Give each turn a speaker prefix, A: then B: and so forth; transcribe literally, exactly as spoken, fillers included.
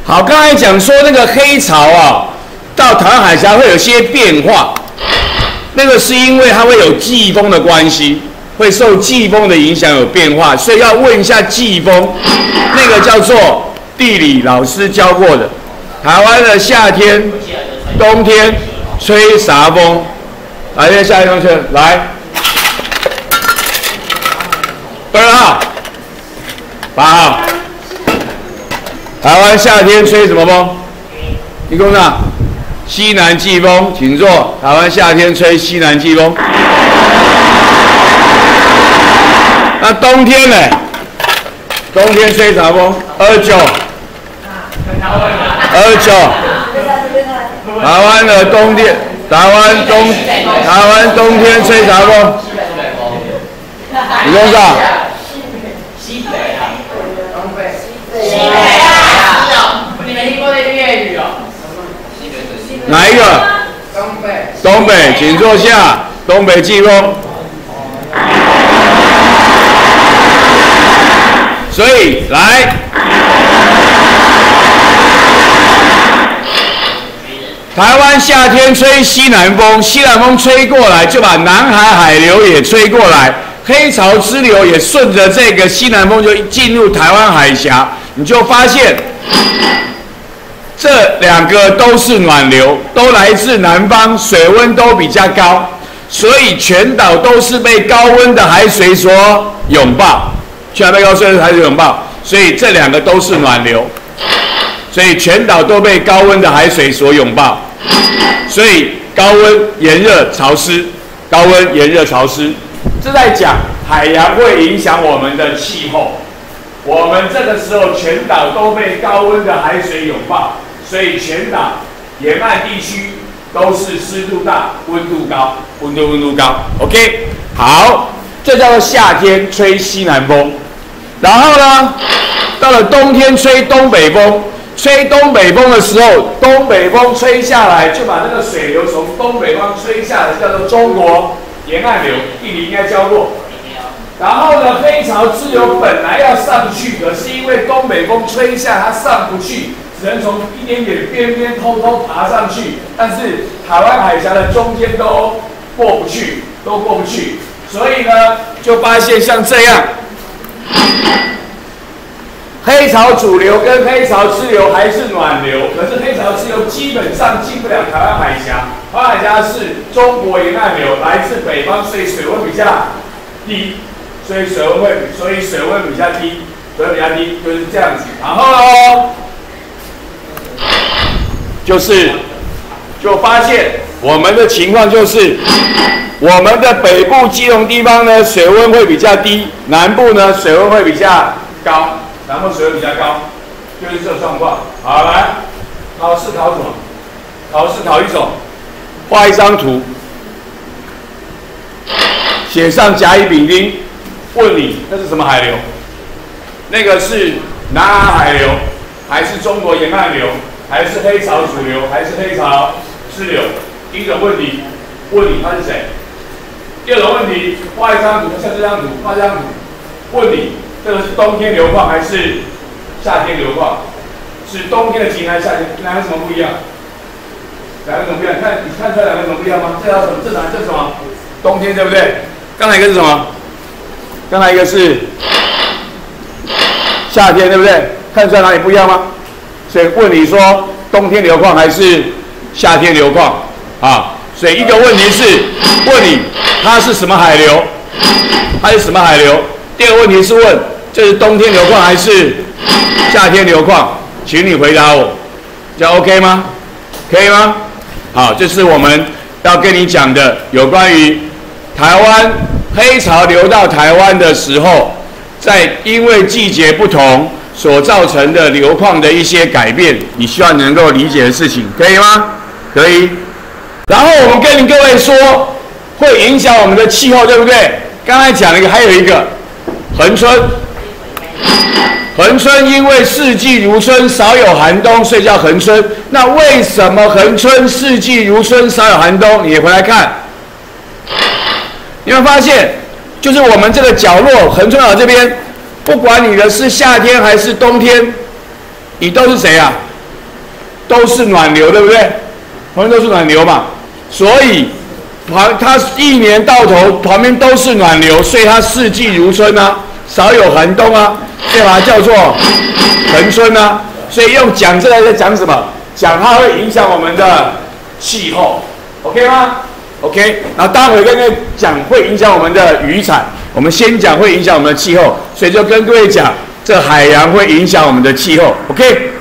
A: 好，刚才讲说那个黑潮啊，到台湾海峡会有些变化，那个是因为它会有季风的关系，会受季风的影响有变化，所以要问一下季风，那个叫做地理老师教过的，台湾的夏天、冬天吹啥风？来，先下一同学来，二号、八号。台湾夏天吹什么风？你跟我讲，西南季风，请坐。台湾夏天吹西南季风。那冬天呢？冬天吹啥风？二九。二九。台湾的冬天，台湾冬，台湾冬天吹啥风？你跟我讲。西北啊。东北。西北。你没听过那个粤语哦？哪一个？东北。东北，请坐下。东北季风。所以来，台湾夏天吹西南风，西南风吹过来就把南海海流也吹过来，黑潮支流也顺着这个西南风就进入台湾海峡，你就发现。这两个都是暖流，都来自南方，水温都比较高，所以全岛都是被高温的海水所拥抱，全岛被高温的海水拥抱，所以这两个都是暖流，所以全岛都被高温的海水所拥抱，所以高温炎热潮湿，高温炎热潮湿，这在讲海洋会影响我们的气候。我们这个时候全岛都被高温的海水拥抱，所以全岛沿岸地区都是湿度大、温度高、温度温度高。OK， 好，这叫做夏天吹西南风。然后呢，到了冬天吹东北风，吹东北风的时候，东北风吹下来就把那个水流从东北方吹下来，叫做中国沿岸流，地理应该教过。然后呢，黑潮支流本来要上去，可是因为东北风吹下，它上不去，只能从一点点边边偷偷爬上去。但是台湾海峡的中间都过不去，都过不去，所以呢，就发现像这样，黑潮主流跟黑潮支流还是暖流，可是黑潮支流基本上进不了台湾海峡。台湾海峡是中国沿岸流，来自北方，所以水温比较低。所以水温会，所以水温比较低，水温比较低就是这样子。然后呢，就是就发现我们的情况就是，我们的北部基隆地方呢水温会比较低，南部呢水温会比较高，南部水温比较高，就是这状况。好，来，考试考什么？考试考一种，画一张图，写上甲乙丙丁。问你那是什么海流？那个是南海海流，还是中国沿岸流，还是黑潮主流，还是黑潮支流？第一种问题，问你他是谁？第二种问题，画一张图，像这张图，画这张图，问你这个是冬天流况还是夏天流况？是冬天的情还是夏天？两个什么不一样？两个什么不一样？看你看出来两个什么不一样吗？这叫什么？这哪这是什么？冬天对不对？刚才一个是什么？刚才一个是夏天，对不对？看出来哪里不一样吗？所以问你说冬天流况还是夏天流况啊？所以一个问题是问你它是什么海流，它是什么海流？第二个问题是问这是冬天流况还是夏天流况？请你回答我，这样 OK 吗？可以吗？好，这是我们要跟你讲的有关于台湾。黑潮流到台湾的时候，在因为季节不同所造成的流况的一些改变，你希望能够理解的事情，可以吗？可以。然后我们跟各位说，会影响我们的气候，对不对？刚才讲了一个，还有一个恒春。恒春因为四季如春，少有寒冬，所以叫恒春。那为什么恒春四季如春，少有寒冬？你回来看。你会发现，就是我们这个角落，恒春岛这边，不管你的是夏天还是冬天，你都是谁啊？ 都是暖流，对不对？旁边都是暖流嘛，所以旁它一年到头旁边都是暖流，所以它四季如春啊，少有寒冬啊，所以把它叫做恒春啊。所以用讲这个在讲什么？讲它会影响我们的气候 ，OK 吗 ？OK， 然后待会跟各位讲会影响我们的渔产。我们先讲会影响我们的气候，所以就跟各位讲，这海洋会影响我们的气候 ，OK。